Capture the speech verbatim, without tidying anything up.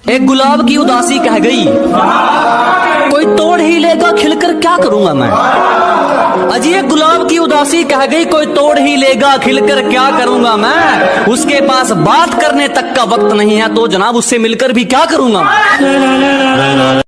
एक गुलाब की उदासी कह गई, कोई तोड़ ही लेगा खिलकर क्या करूंगा मैं। अजी एक गुलाब की उदासी कह गई, कोई तोड़ ही लेगा खिलकर क्या करूंगा मैं। उसके पास बात करने तक का वक्त नहीं है तो जनाब उससे मिलकर भी क्या करूंगा मैं।